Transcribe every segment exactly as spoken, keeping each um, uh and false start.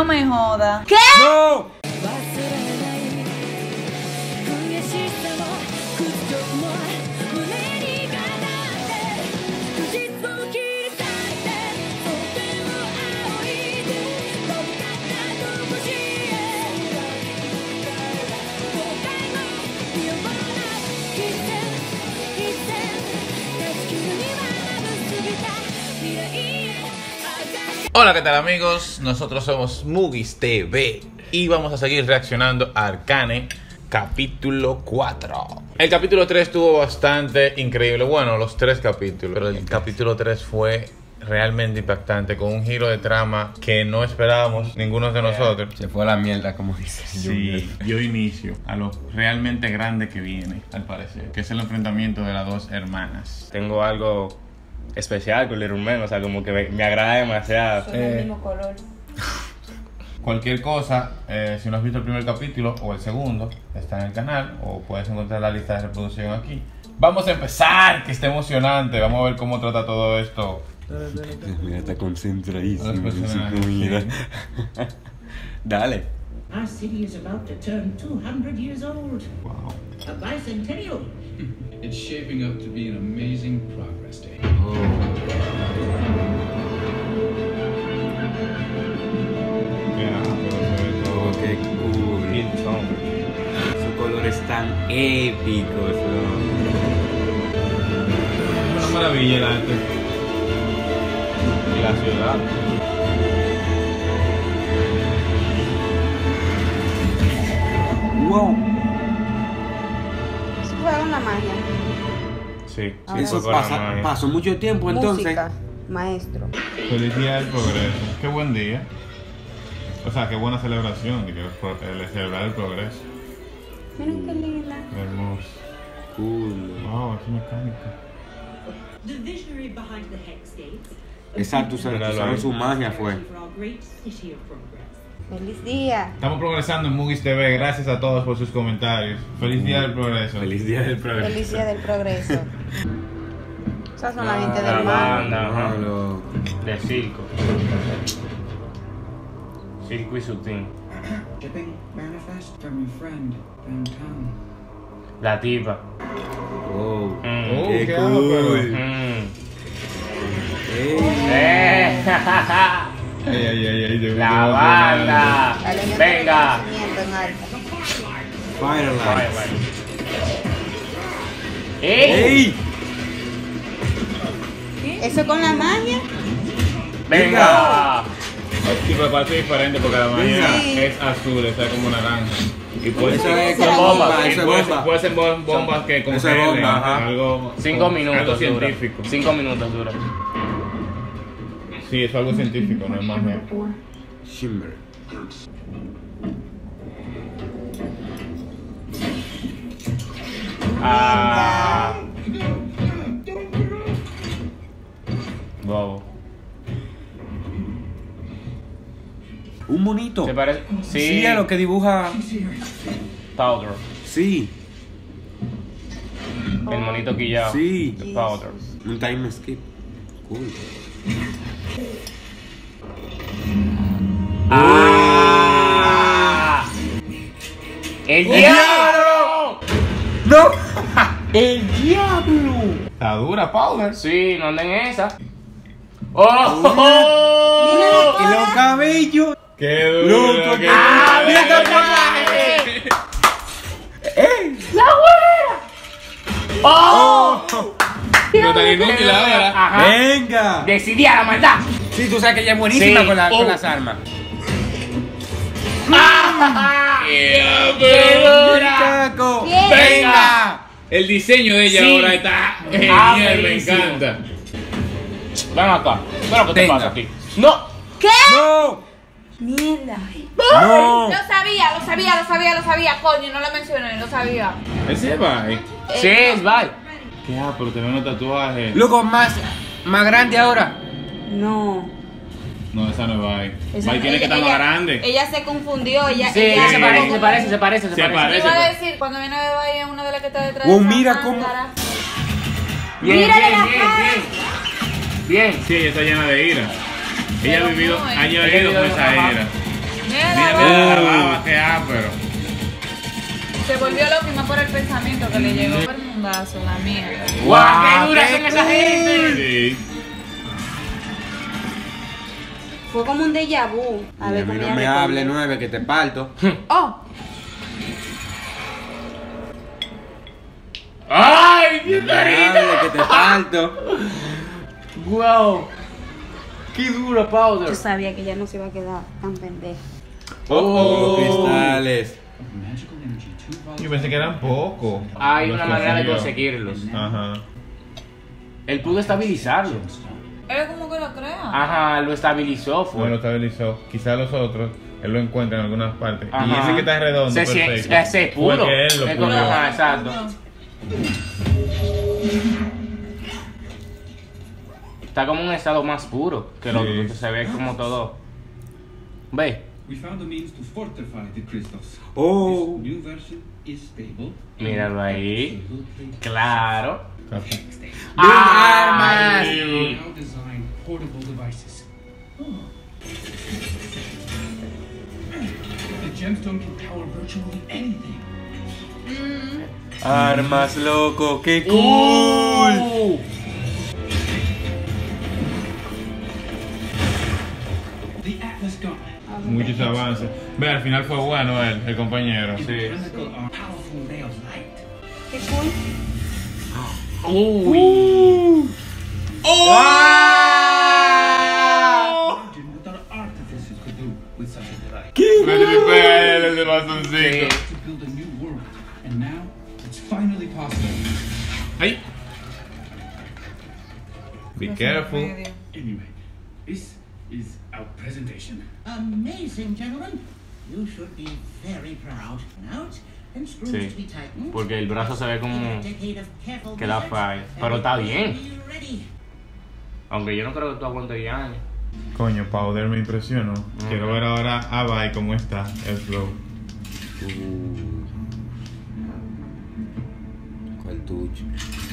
No me joda. ¿Qué? ¡No! Hola, ¿qué tal amigos? Nosotros somos Mugis T V y vamos a seguir reaccionando a Arcane capítulo cuatro. El capítulo tres estuvo bastante increíble, bueno, los tres capítulos, pero el capítulo tres fue realmente impactante, con un giro de trama que no esperábamos ninguno de nosotros. Se fue a la mierda, como dices. Sí, yo inicio a lo realmente grande que viene, al parecer, que es el enfrentamiento de las dos hermanas. Tengo algo especial con Little Men, o sea, como que me, me agrada demasiado. Son Eh. del mismo color. Cualquier cosa, eh, si no has visto el primer capítulo o el segundo, está en el canal o puedes encontrar la lista de reproducción aquí. Vamos a empezar, que está emocionante. Vamos a ver cómo trata todo esto. Mira, está concentradísimo Los en su personajes, comida. sí. Dale. Our city is about to turn two hundred years old. Wow. A bicentennial. It's shaping up to be an amazing progress day. Ya, pero se ve todo. Oh, qué cool. Bien chongo. Sus colores tan épicos, ¿no? Una maravilla el arte. Y la ciudad. Wow. Eso fue una magia. Sí, Ahora sí, Eso fue con la pasa, magia. pasó mucho tiempo entonces. Música, maestro. Feliz día del progreso. Qué buen día. O sea, qué buena celebración de que pro- el celebrar el progreso. Miren qué linda. Hermoso. Cool. Wow, es mecánica. The visionary behind the Hex Gates. Exacto, usaron usaron su magia fue. For our great city of progress. Feliz día. Estamos progresando en Mugis T V. Gracias a todos por sus comentarios. Feliz día del progreso. Feliz día del progreso. Feliz día del progreso. Esas son la gente La del mar. banda, ajá, No, lo- de circo. Circo y su team. Shipping manifest from your friend downtown. La tipa. Wow. Mm. Oh, Qué qué cool. ápero. Mm. Ey. Eh. Ay, ay, ay, ay. yo- La yo- banda. La leyenda del Venga. conocimiento en alta. Firelight. ¡Ey! ¡Ey! Eso con la magia. Venga. Sí, pero parece diferente porque la magia Sí. es azul, está como naranja. Y puede Eso ser es Esa como bomba, bomba, y eso es puede, bomba. puede ser bom- bombas que Eso es congelen, bomba, ajá. algo, Cinco algo minutos dura. científico. Cinco minutos dura. Sí, es algo científico, no es magia. Shimmer. Ah. Bobo. Un monito. ¿Se parece? Sí. Sí, a lo que dibuja. Powder. Sí, El monito quillado. sí. De Powder. Un time skip. Cool. ¡Ah! ¡El diablo! ¡No! ¡El diablo! Está dura, Powder. Sí, no anden en esa. ¡Oh! ¡Y los cabellos! Qué duro. Loco, qué ¡Ah, duro. mira el tatuaje! ¡Ey! ¡La güera! ¡Oh! No tan inútil ahora. Ajá. ¡Venga! Decidía la maldad. Sí, tú sabes que ella es buenísima Sí. con, la- con Oh. las armas. Yeah, ¡Qué bro. dura! ¡Caco! Bien. ¡Venga! El diseño de ella Sí. ahora está Ah, genial, me buenísimo. encanta. Ven acá. ¿Qué es lo que te Venga. pasa a ti? ¡No! ¿Qué? ¡No! Mierda. ¡No! Lo sabía, lo sabía, lo sabía, lo sabía. Coño, no lo mencioné, lo sabía. Ese va. Eh, Sí, es bye. ¿Qué? Ah, pero te veo unos tatuajes. Loco, más, más grande ahora. No. No, esa no es Bai. Esa- Bai tiene que estar ella- más grande. Ella se confundió, ella. Sí, ella se parece, se parece, se parece, se Se parece. parece. Iba a decir, cuando viene de Bahía es una de las que está detrás Wow, de esa mira cómo- máscara. Bien, Mírale bien, la bien, cara. bien. Bien. Sí, ella está llena de ira. Ella ha Pero vivido, no, ha ella vivido con vivió- esa ajá. ira. Mira, Mira, va. mira la baba, qué ápero. Se volvió loco y más por el pensamiento que le llegó. El mundazo, la mierda. ¡Guau! ¡Qué duras son esa gente! Sí. Fue como un déjà vu. A A ver mí cómo no ella me responde. hable, nueve, que te parto. Oh, ¡Ay, qué No me hable, que te parto. ¡Wow! ¡Qué duro, Yo Powder! sabía que ella no se iba a quedar tan pendeja. Oh, los cristales. Magical energy too volatile. Yo pensé que eran pocos. Hay Los una manera de consiguió. conseguirlos. Ajá. Él pudo estabilizarlo. él como que lo crea. Ajá, lo estabilizó, No lo fue. estabilizó. Quizá los otros, él lo encuentra en algunas partes. Y Ajá. ese que está redondo, Se, sie- perfecto. ese es Fue puro. que él lo Es como- pulió. ajá, exacto. Está como en un estado más puro que lo Sí. otro. Entonces se ve como todo. Ve. We found a means to fortify the crystals. Oh. This new version is stable. Míralo ahí. Absolutely. Claro. Casi. ¡Armas! Now design portable devices. The gemstone can power virtually anything. Armas, loco, qué cool. ¡Uh! The Atlas Gun. Muchos avances. Ve, al final fue bueno él, el compañero. In Sí. chemical arm, powerful ray of light. Qué cool. ¡Uy! Imagine what our artificers could do with such a device. El de bastoncito. Sí. To build a new world, and now it's finally possible. Ay. Be careful. Anyway, this is our presentation. Amazing, gentlemen. You should be very proud. Out and screws Sí, to be tightened. porque el brazo se ve como In a decade of careful que da research, falla. Pero está bien. everything will be ready. Aunque yo no creo que tú aguantes diez años. Coño, Powder me impresionó. Quiero ver ahora a Bai cómo está el flow. ¿Cuál tucho?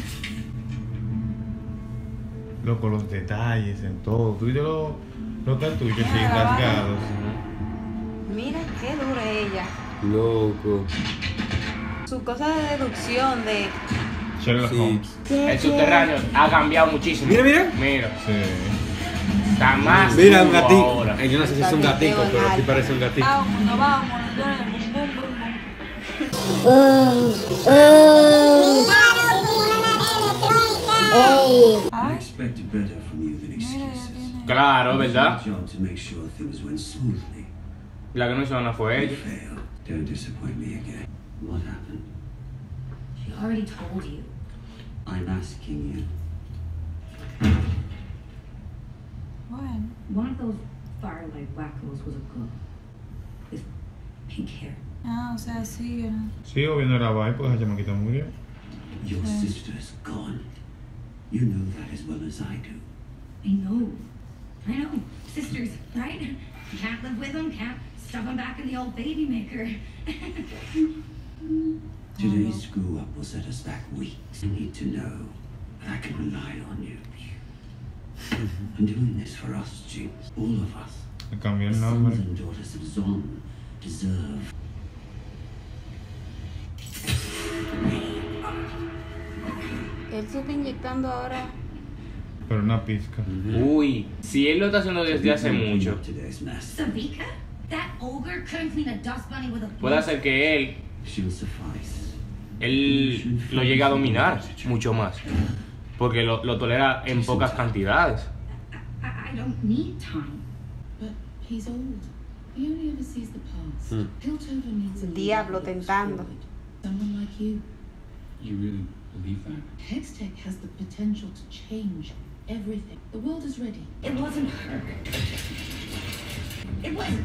Loco, los detalles en todo. Tú viste los, los cartuchos así rasgados. Mira qué dura ella. Loco. Su cosa de deducción de. Sherlock Sí. Holmes. El subterráneo ha cambiado muchísimo. Mira, mira. Mira. Sí. Está más Mira, un duro gatito. ahora. Eh, Yo no sé si es un gatito, pero aquí parece un gatito. Vámonos, vámonos. Bum, bum, bum, bum. I expected better from you than excuses. Claro, It's ¿verdad? your job to make sure things went smoothly. La que no hizo nada fue You ella. failed. Don't disappoint me again. What happened? She already told you. I'm asking you. Bueno. One of those firelight wackos was a girl with pink hair. Ah, o sea, sí. eh. Sí, obvio no era Bai, porque esa chamaquita murió. Your sister's gone. You know that as well as I do. I know. I know. Sisters, right? Can't live with them, can't stuff them back in the old baby maker. Today's screw up will set us back weeks. You need to know that I can rely on you. I'm doing this for us, Jinx. All of us. Le cambió The el sons nombre. and daughters of Zon deserve. Él se está inyectando ahora. Pero una pizca. Uy, si él lo está haciendo desde hace mucho, Today's mess. Savika? That ogre couldn't clean a dust bunny with a puede hacer que él, She'll suffice. él lo llegue a dominar mucho más. Porque lo, lo tolera en pocas cantidades. I, I don't need time. But he's old. He only ever sees the past. Hmm. Piltover needs a leader Diablo who looks tentando. forward. Someone like you. You really believe that? Hextech has the potential to change everything. The world is ready. It wasn't her. It wasn't.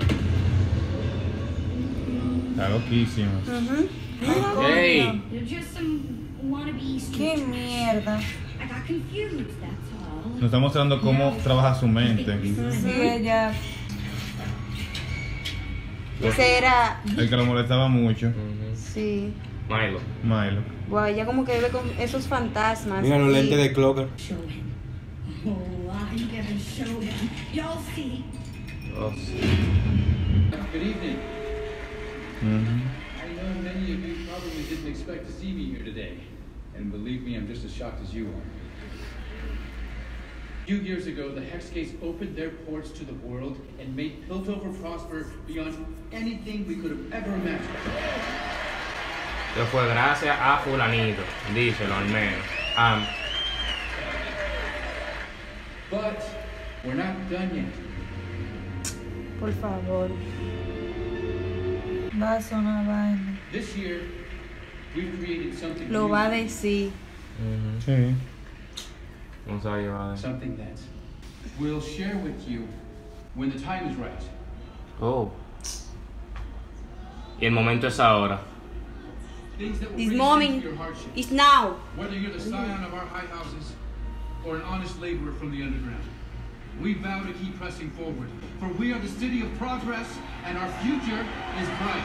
Está loquísimo. Ujú. Ey, They're just some wannabe Qué students. mierda. I got confused, that's all. Nos está mostrando cómo trabaja su mente. Sí, ella. Ese era. El que lo molestaba mucho, Sí. Milo. Milo. Guau, ella como que vive con esos fantasmas. Mira los y- lentes de Clocker. Show him. Oh, I'm gonna show him. You'll see. Oh, sí. Good evening. Mhm. I know many of you probably didn't expect to see me here today. And believe me, I'm just as shocked as you are. A few years ago, the Hex Gates opened their ports to the world and made Piltover prosper beyond anything we could have ever imagined. Que fue gracias a fulanito, díselo al menos. Um, But we're not done yet. Por favor. Va a ser una vaina. This year, we've created something Lo new. va a decir. Sí. no se va a llevar. Something that we'll share with you when the time is right. Oh. Y el momento es ahora. Things that will This raise moment into your hardship. is now. Whether you're the scion of our high houses or an honest laborer from the underground, we vow to keep pressing forward, for we are the city of progress and our future is bright.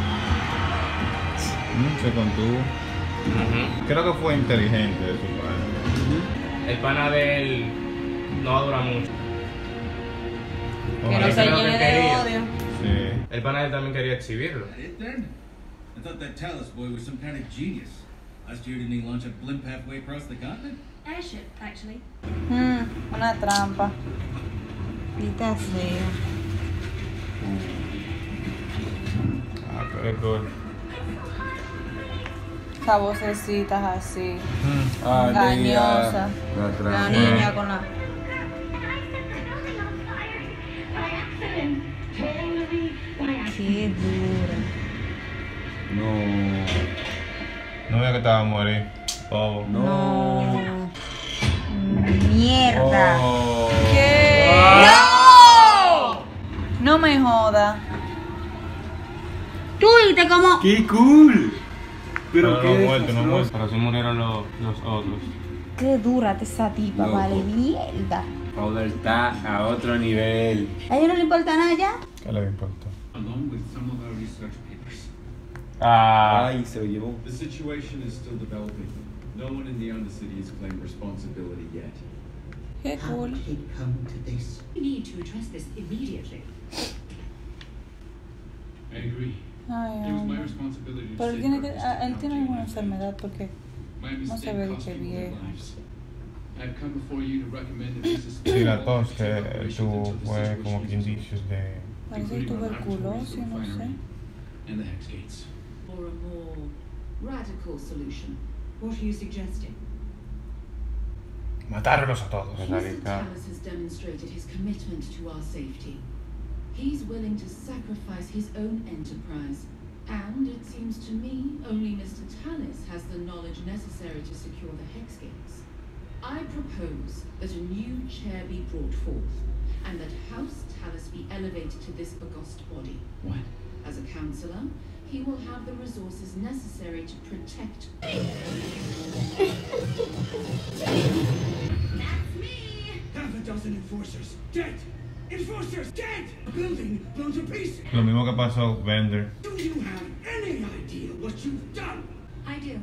Mm, se contuvo. Ujú. Creo que fue inteligente de su padre. El pana de él no va a durar mucho. Que no Eso se es lo que llene de quería. odio. Sí. El pana de él también quería exhibirlo. That it then? I thought that Talus boy was some kind of genius. Last year, didn't he launch a blimp halfway across the continent? Airship, actually. Mm, una trampa. Pita sea. Ah, pero es cool. Esas vocecitas así. Ah, Engañosa. La La trampa. niña con la. Qué dura. No. No veía que estaba a morir. Oh. No. Mierda. Oh. ¿Qué? ¡No! No me joda. Tú viste cómo. ¡Qué cool! Pero Pero no qué ha muerto, no ha muerto. Pero sí murieron los, los otros. Qué dura esa tipa, Loco. vale. Mierda. Powder está a otro nivel. A ella no le importa nada ya. ¿Qué le importa? Along with some of our research papers. Ah. Ay, se lo llevó. The situation is still developing. No one in the Undercity has claimed responsibility yet. Qué How cool. did it come to this? We need to address this immediately. I agree. Ay, It was my hombre. responsibility to Pero él tiene que, safeguard ah, él Mister tiene Count alguna J. enfermedad porque My no se mistake ve de cost que people their viejo. lives. I've come before you to recommend that we Sí, suspend la all tos que future él operations tuvo until the fue situation como is que indicios de... Parece including our tuberculosis, laboratories, no sé. refinery, and the Hex Gates. Or a more radical solution. What are you suggesting? Matarlos a todos. Mister Erradicar. Tallis has demonstrated his commitment to our safety. He's willing to sacrifice his own enterprise. And it seems to me only Mister Tallis has the knowledge necessary to secure the Hex Gates. I propose that a new chair be brought forth, and that House Tallis be elevated to this august body. What? As a councillor, he will have the resources necessary to protect. That's me! Half a dozen enforcers dead! Enforcers dead! Building blown to pieces! Lo mismo que pasó Bender. Do you have any idea what you've done? I do.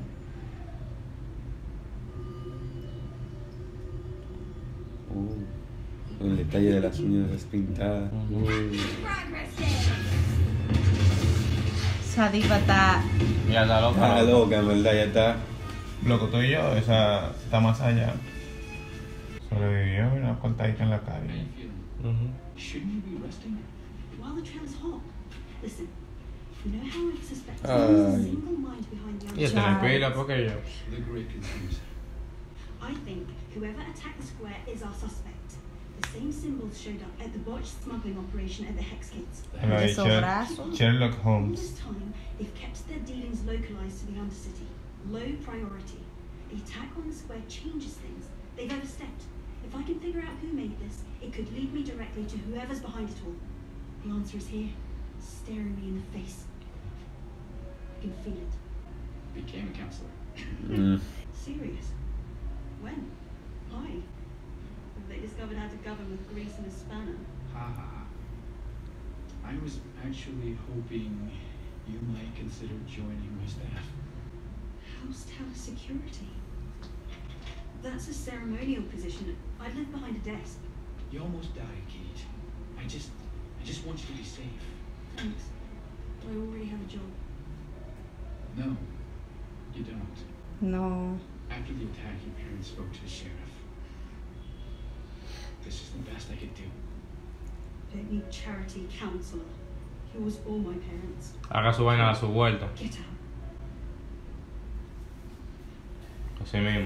Uh, el detalle de las uñas despintadas. Esa tipa está. Ya está loca. Está loca, en verdad, ya está. Loco, tú y yo, esa está más allá. Sobrevivió y una cortadita en la cara. Shouldn't you be resting? While the trail is hot. Listen, you know how I suspect Ay. there's a single mind behind the Y este le underground? pela porque yo. The great conspiracy. I think whoever attacked the square is our suspect. The same symbols showed up at the botched smuggling operation at the Hex Gates. En la de Esos Sher- brazos. Sherlock All Holmes. this time, they've kept their dealings localized to the Undercity. Low priority. The attack on the square changes things. They've overstepped. If I can figure out who made this, it could lead me directly to whoever's behind it all. The answer is here, staring me in the face. I can feel it. Became a counselor. Mm. Serious? When? Why? Have they discovered how to govern with grease and a spanner? Ha ha ha. I was actually hoping you might consider joining my staff. House Tower Security? That's a ceremonial position. I'd live behind a desk. You almost died, Kate. I just, I just want you to be safe. Thanks. Do I already have a job? No, you don't. No. After the attack, your parents spoke to the sheriff. This is the best I could do. Don't need charity counselor. Yours or my parents. Haga su vaina a su vuelta. Get out. Así mismo.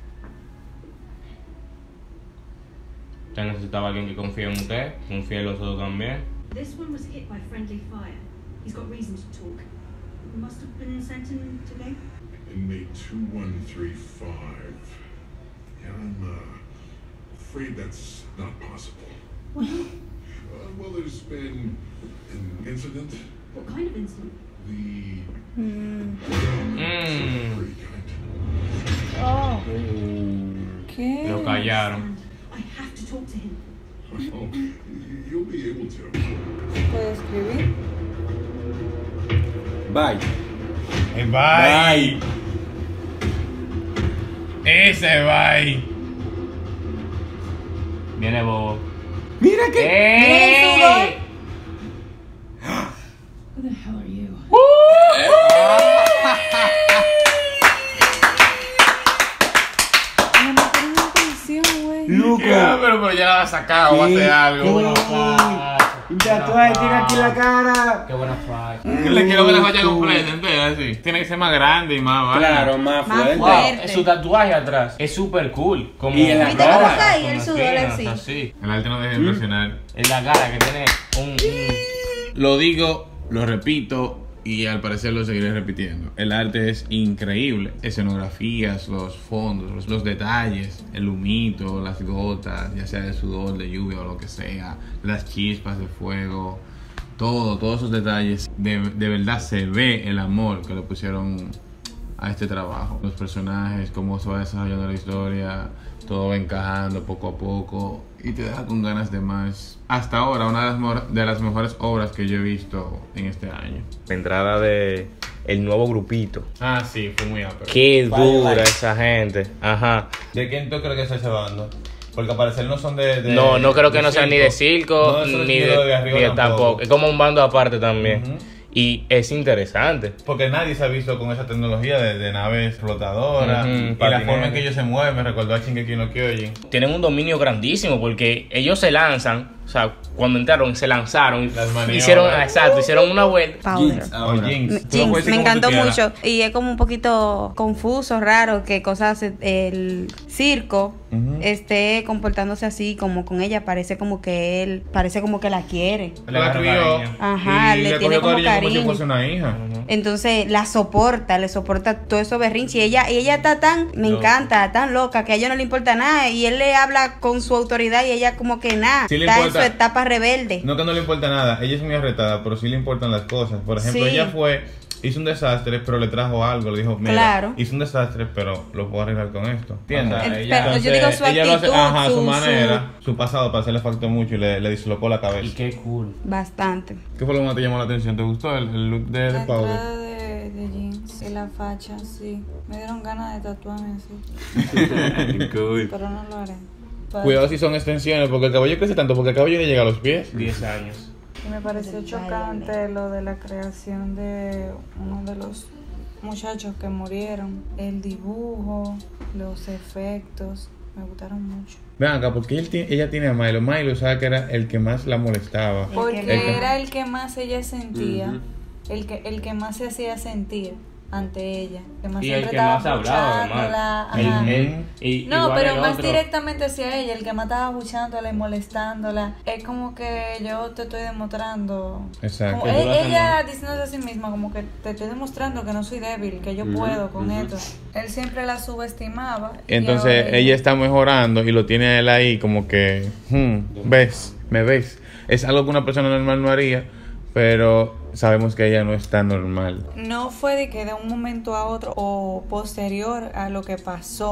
Usted necesitaba alguien que confíe en usted, confíe en los otros también. This one was hit by friendly fire. He's got reason to talk. Must have been sent in today. Inmate two one three five. Yeah, I'm uh, afraid that's not possible. What? Uh, well, there's been an incident. What kind of incident? The Mm. Mm. Oh. ¿Qué? Lo callaron. I have to talk to him. Oh, you'll be able to. ¿Puedo escribir? Bye. Eh, bye. Ese bye. Viene Bobo. Mira que. ¡Eh! Who the hell are you? Me metieron en prisión, güey. Loco. ¿Qué? Pero, pero ya la ha sacado, va a hacer algo. buena frase. Un tatuaje tiene aquí la cara. Qué buena frase. Le quiero ver la falla completa entera, así. Tiene que ser más grande y más vaina. Claro, más Más fuerte. Wow, fuerte. su tatuaje atrás es súper cool. Como Y en la ¿Viste cómo cara, cae con el las sudor venas, así? así. El arte no deja de impresionar. En la cara que tiene un, un- Lo digo, lo repito y al parecer lo seguiré repitiendo. El arte es increíble. Escenografías, los fondos, los, los detalles, el humito, las gotas, ya sea de sudor, de lluvia o lo que sea, las chispas de fuego, todo, todos esos detalles. De, de verdad se ve el amor que le pusieron a este trabajo. Los personajes, cómo se va desarrollando la historia, todo va encajando poco a poco y te deja con ganas de más. Hasta ahora, una de las, mor- de las mejores obras que yo he visto en este año. La entrada de el nuevo grupito. Ah, sí, fue muy ápero. Qué Vale, dura vale. esa gente. Ajá. ¿De quién tú crees que está esa banda? Porque al parecer no son de... de No, no creo que de no sean ni de circo, No, eso es ni ni de, lo de arriba ni de tampoco. tampoco. Es como un bando aparte también. Ujú. Y es interesante. Porque nadie se ha visto con esa tecnología de, de naves explotadoras. Ujú, Y la patinetes. forma en que ellos se mueven me recordó a Shingeki no Kyojin. Tienen un dominio grandísimo porque ellos se lanzan, o sea, cuando entraron, se lanzaron, Las maniobras. hicieron, exacto, hicieron una vuelta. Powder. Jinx, O ahora. Jinx. Tú lo Jinx, puedes decir me como tú encantó quieras. mucho y es como un poquito confuso, raro que cosas el circo Ujú. esté comportándose así como con ella, parece como que él parece como que la quiere. Le la crió. Ajá, y le le tiene cogió como cariño como si cariño. fuese una hija. Entonces la soporta, le soporta todo eso berrinche y ella y ella está tan, me Loca. encanta, tan loca que a ella no le importa nada y él le habla con su autoridad y ella como que nada, Sí le está importa. en su etapa rebelde. No que no le importa nada, ella es muy arretada, pero sí le importan las cosas. Por ejemplo, Sí. ella fue, hizo un desastre, pero le trajo algo. Le dijo, mira, Claro. hice un desastre, pero lo puedo arreglar con esto. ¿Entiendes? Ajá, El- ella- pero yo digo su ella lo hace, actitud, ajá, a su su- manera. Su pasado para le faltó mucho y le, le dislocó la Y cabeza. qué cool. Bastante. ¿Qué fue lo que más te llamó la atención? ¿Te gustó el, el look de, de La Powder? entrada de, de jeans y la facha, sí. Me dieron ganas de tatuarme así. Cool. Pero no lo haré. Pues, Cuidado si son extensiones, porque el cabello crece tanto, porque el cabello le llega a los pies. diez años. y me pareció chocante lo de la creación de uno de los muchachos que murieron. El dibujo, los efectos, me gustaron mucho. Vean acá, porque él tiene- ella tiene a Milo. Milo sabe que era el que más la molestaba. Porque El que- era el que más ella sentía, Ujú. el que el que más se hacía sentir ante ella, que más Y el siempre que estaba más hablaba, buchándola, además. El- ajá. el- y- No, igual pero el más otro. directamente hacia ella, el que más estaba buchándola y molestándola. Es como que yo te estoy demostrando. Exacto. Como Que tú lo e- haces ella diciéndose a sí misma, como que te estoy demostrando que no soy débil, que yo Ujú, puedo con ujú. esto. Él siempre la subestimaba. y Entonces ahora ella está mejorando y lo tiene a él ahí como que, hmm, ves, me ves. Es algo que una persona normal no haría, pero sabemos que ella no está normal. No fue de que de un momento a otro o posterior a lo que pasó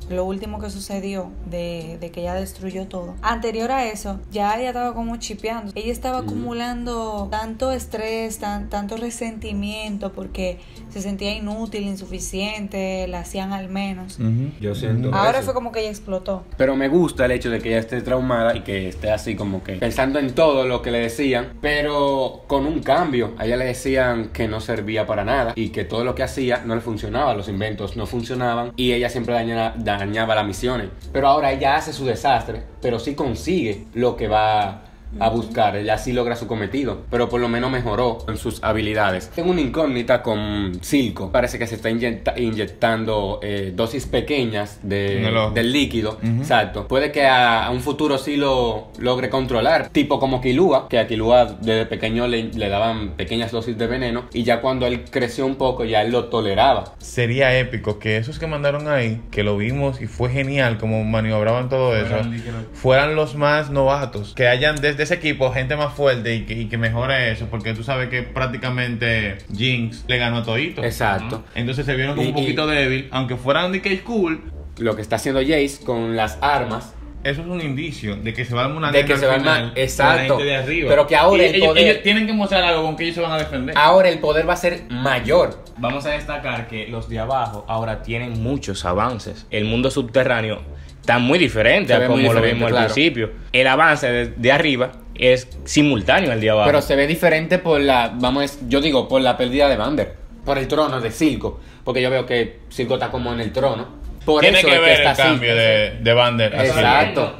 lo último que sucedió de, de que ella destruyó todo. Anterior a eso, ya ella estaba como chipeando. Ella estaba mm. acumulando tanto estrés, tan, tanto resentimiento porque se sentía inútil, insuficiente, la hacían al menos. Uh-huh. Yo siento Ahora eso. fue como que ella explotó. Pero me gusta el hecho de que ella esté traumada y que esté así como que pensando en todo lo que le decían, pero con un cambio. A ella le decían que no servía para nada y que todo lo que hacía no le funcionaba, los inventos no funcionaban y ella siempre dañaba, dañaba las misiones. Pero ahora ella hace su desastre, pero sí consigue lo que va a buscar. Ella sí logra su cometido, pero por lo menos mejoró en sus habilidades. Tengo una incógnita con Silco. Parece que se está inyecta- inyectando eh, dosis pequeñas de, del líquido. Uh-huh. Exacto. Puede que a, a un futuro sí lo logre controlar, tipo como Killua, que a Killua desde pequeño le, le daban pequeñas dosis de veneno y ya cuando él creció un poco ya él lo toleraba. Sería épico que esos que mandaron ahí, que lo vimos y fue genial como maniobraban todo eso, fueran los más novatos, que hayan desde de ese equipo gente más fuerte y que, y que mejore eso, porque tú sabes que prácticamente Jinx le ganó a todito. Exacto. ¿no? Entonces se vieron como y, un poquito y, débil, aunque fueran de Cage Cool. Lo que está haciendo Jace con las armas, eso es un indicio de que se va a dar una de que se va a dar exacto, de arriba. Pero que ahora y el ellos, poder, ellos tienen que mostrar algo con que ellos se van a defender. Ahora el poder va a ser mayor. Vamos a destacar que los de abajo ahora tienen muchos avances. El mundo subterráneo está muy diferente a como lo vimos al principio. El avance de, de arriba es simultáneo al de abajo. Pero se ve diferente por la, vamos, yo digo, por la pérdida de Vander, por el trono de Silco, porque yo veo que Silco está como en el trono. Por Tiene eso que es ver que está el cambio así. de, de Vander. Exacto.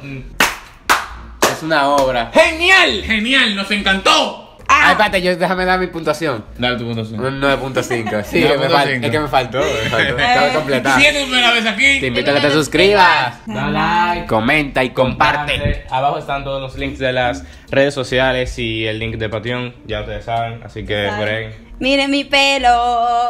Es una obra. ¡Genial! ¡Genial! ¡Nos encantó! Ah, espérate, yo, déjame dar mi puntuación. Dale tu puntuación. Un nueve punto cinco. Sí, me fal- es que me faltó. Me faltó. Acabo de completar. Si es tu primera vez aquí, te invito a que te suscribas. Da like, comenta y comparte. Abajo están todos los links de las redes sociales y el link de Patreon. Ya ustedes saben. Así que, por ahí. Miren mi pelo.